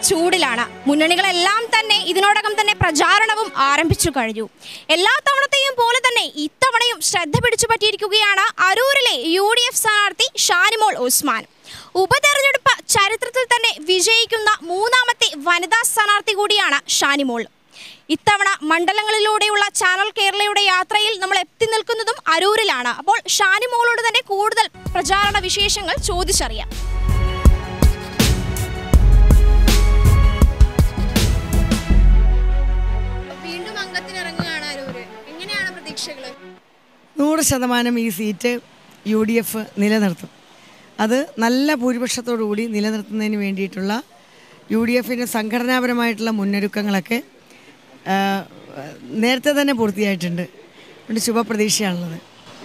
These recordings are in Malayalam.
ചൂടിലാണ്. മുന്നണികളെല്ലാം തന്നെ ഇതിനോടകം തന്നെ പ്രചാരണവും ആരംഭിച്ചു കഴിഞ്ഞു. എല്ലാ തവണത്തെയും പോലെ തന്നെ ഇത്തവണയും ശ്രദ്ധ പിടിച്ചു പറ്റിയിരിക്കുകയാണ് അരൂരിലെ UDF സ്ഥാനാർത്ഥി ഷാനിമോൾ ഉസ്മാൻ. ഉപതെരഞ്ഞെടുപ്പ് ചരിത്രത്തിൽ തന്നെ വിജയിക്കുന്ന മൂന്നാമത്തെ വനിതാ സ്ഥാനാർത്ഥി കൂടിയാണ് ഷാനിമോൾ. ഇത്തവണ മണ്ഡലങ്ങളിലൂടെയുള്ള ചാനൽ കേരളയുടെ യാത്രയിൽ നമ്മൾ എത്തി നിൽക്കുന്നതും അരൂരിലാണ്. അപ്പോൾ ഷാനിമോളോട് തന്നെ കൂടുതൽ പ്രചാരണ വിശേഷങ്ങൾ ചോദിച്ചറിയാം. വീണ്ടും അംഗത്തിനിറങ്ങുകയാണ് അരൂര്. എങ്ങനെയാണ് പ്രതീക്ഷകൾ? 100% ഈ സീറ്റ് UDF നിലനിർത്തും. അത് നല്ല ഭൂരിപക്ഷത്തോടുകൂടി നിലനിർത്തുന്നതിന് വേണ്ടിയിട്ടുള്ള UDFിൻ്റെ സംഘടനാപരമായിട്ടുള്ള മുന്നൊരുക്കങ്ങളൊക്കെ നേരത്തെ തന്നെ പൂർത്തിയായിട്ടുണ്ട്. അതുകൊണ്ട് ശുഭപ്രതീക്ഷയാണുള്ളത്.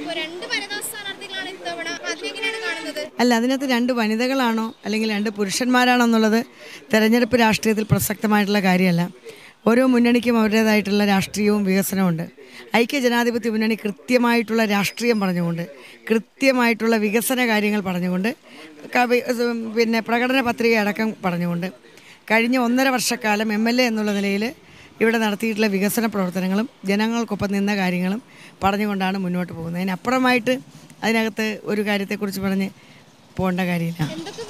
അല്ല, അതിനകത്ത് 2 വനിതകളാണോ അല്ലെങ്കിൽ 2 പുരുഷന്മാരാണോ എന്നുള്ളത് തെരഞ്ഞെടുപ്പ് രാഷ്ട്രീയത്തിൽ പ്രസക്തമായിട്ടുള്ള കാര്യമല്ല. ഓരോ മുന്നണിക്കും അവരുടേതായിട്ടുള്ള രാഷ്ട്രീയവും വികസനമുണ്ട്. ഐക്യജനാധിപത്യ മുന്നണി കൃത്യമായിട്ടുള്ള രാഷ്ട്രീയം പറഞ്ഞുകൊണ്ട്, കൃത്യമായിട്ടുള്ള വികസന കാര്യങ്ങൾ പറഞ്ഞുകൊണ്ട്, പിന്നെ പ്രകടന പത്രിക അടക്കം പറഞ്ഞുകൊണ്ട് കഴിഞ്ഞ 1.5 വർഷക്കാലം MLA എന്നുള്ള നിലയിൽ ഇവിടെ നടത്തിയിട്ടുള്ള വികസന പ്രവർത്തനങ്ങളും ജനങ്ങൾക്കൊപ്പം നിന്ന കാര്യങ്ങളും പറഞ്ഞുകൊണ്ടാണ് മുന്നോട്ട് പോകുന്നത്. അതിനപ്പുറമായിട്ട് അതിനകത്ത് ഒരു കാര്യത്തെക്കുറിച്ച് പറഞ്ഞ് പോകേണ്ട കാര്യമില്ല.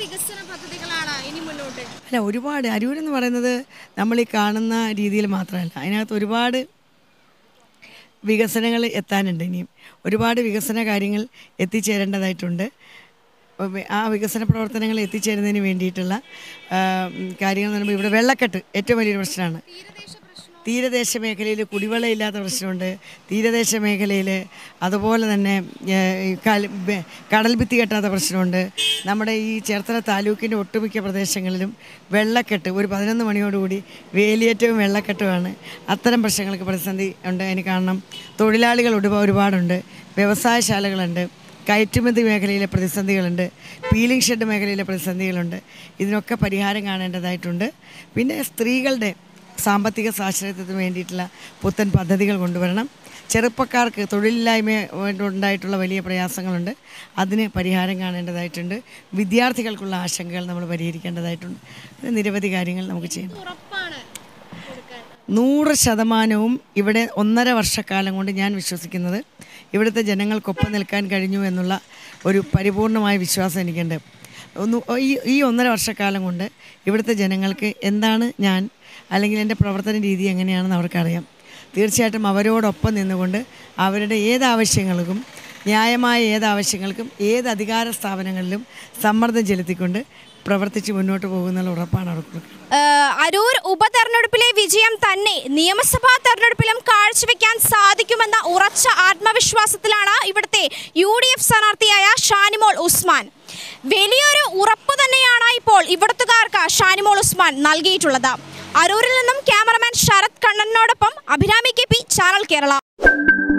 അല്ല, ഒരുപാട് അരൂരെന്ന് പറയുന്നത് നമ്മൾ ഈ കാണുന്ന രീതിയിൽ മാത്രമല്ല, അതിനകത്ത് ഒരുപാട് വികസനങ്ങൾ എത്താനുണ്ട്. ഇനിയും ഒരുപാട് വികസന കാര്യങ്ങൾ എത്തിച്ചേരേണ്ടതായിട്ടുണ്ട്. ആ വികസന പ്രവർത്തനങ്ങൾ എത്തിച്ചേരുന്നതിന് വേണ്ടിയിട്ടുള്ള കാര്യങ്ങൾ എന്ന് പറയുമ്പോൾ ഇവിടെ വെള്ളക്കെട്ട് ഏറ്റവും വലിയൊരു പ്രശ്നമാണ്. തീരദേശ മേഖലയിൽ കുടിവെള്ളമില്ലാത്ത പ്രശ്നമുണ്ട്. തീരദേശ മേഖലയിൽ അതുപോലെ തന്നെ കടൽ ഭിത്തി കെട്ടാത്ത പ്രശ്നമുണ്ട്. നമ്മുടെ ഈ ചേർത്തല താലൂക്കിൻ്റെ ഒട്ടുമിക്ക പ്രദേശങ്ങളിലും വെള്ളക്കെട്ട്, ഒരു 11 മണിയോടുകൂടി വേലിയേറ്റവും വെള്ളക്കെട്ടുമാണ്. അത്തരം പ്രശ്നങ്ങൾക്ക് പ്രതിസന്ധി ഉണ്ട്. അതിന് കാരണം തൊഴിലാളികൾ ഒരുപാടുണ്ട്, വ്യവസായശാലകളുണ്ട്, കയറ്റുമതി മേഖലയിലെ പ്രതിസന്ധികളുണ്ട്, പീലിംഗ് ഷെഡ് മേഖലയിലെ പ്രതിസന്ധികളുണ്ട്. ഇതിനൊക്കെ പരിഹാരം കാണേണ്ടതായിട്ടുണ്ട്. പിന്നെ സ്ത്രീകളുടെ സാമ്പത്തിക സാക്ഷരത്വത്തിന് വേണ്ടിയിട്ടുള്ള പുത്തൻ പദ്ധതികൾ കൊണ്ടുവരണം. ചെറുപ്പക്കാർക്ക് തൊഴിലില്ലായ്മ ഉണ്ടായിട്ടുള്ള വലിയ പ്രയാസങ്ങളുണ്ട്, അതിന് പരിഹാരം കാണേണ്ടതായിട്ടുണ്ട്. വിദ്യാർത്ഥികൾക്കുള്ള ആശങ്കകൾ നമ്മൾ പരിഹരിക്കേണ്ടതായിട്ടുണ്ട്. നിരവധി കാര്യങ്ങൾ നമുക്ക് ചെയ്യണം. 100% ഇവിടെ 1.5 വർഷക്കാലം കൊണ്ട് ഞാൻ വിശ്വസിക്കുന്നത് ഇവിടുത്തെ ജനങ്ങൾക്കൊപ്പം നിൽക്കാൻ കഴിഞ്ഞു എന്നുള്ള ഒരു പരിപൂർണമായ വിശ്വാസം എനിക്കുണ്ട്. ഈ 1.5 വർഷക്കാലം കൊണ്ട് ഇവിടുത്തെ ജനങ്ങൾക്ക് എന്താണ് ഞാൻ അല്ലെങ്കിൽ എൻ്റെ പ്രവർത്തന രീതി എങ്ങനെയാണെന്ന് അവർക്കറിയാം. തീർച്ചയായിട്ടും അവരോടൊപ്പം നിന്നുകൊണ്ട് അവരുടെ ഏതാവശ്യങ്ങൾക്കും, ന്യായമായ ഏതാവശ്യങ്ങൾക്കും ഏത് അധികാര സ്ഥാപനങ്ങളിലും സമ്മർദ്ദം ചെലുത്തിക്കൊണ്ട് പ്രവർത്തിച്ച് മുന്നോട്ട് പോകുന്നുള്ള ഉറപ്പാണ് അവർക്ക്. അരൂർ ഉപതെരഞ്ഞെടുപ്പിലെ വിജയം തന്നെ നിയമസഭാ തെരഞ്ഞെടുപ്പിലും കാഴ്ചവെക്കാൻ സാധിക്കുമെന്ന ഉറച്ച ആത്മവിശ്വാസത്തിലാണ് ഇവിടുത്തെ UDF സ്ഥാനാർത്ഥിയായ ഷാനിമോൾ ഉസ്മാൻ. വലിയൊരു ഉറപ്പ് തന്നെയാണ് ഇപ്പോൾ ഇവിടുത്തുകാർക്ക് ഷാനിമോൾ ഉസ്മാൻ നൽകിയിട്ടുള്ളത്. അരൂരിൽ നിന്നും ക്യാമറമാൻ ശരത് കണ്ണനോടൊപ്പം അഭിരാമി KP, ചാനൽ കേരള.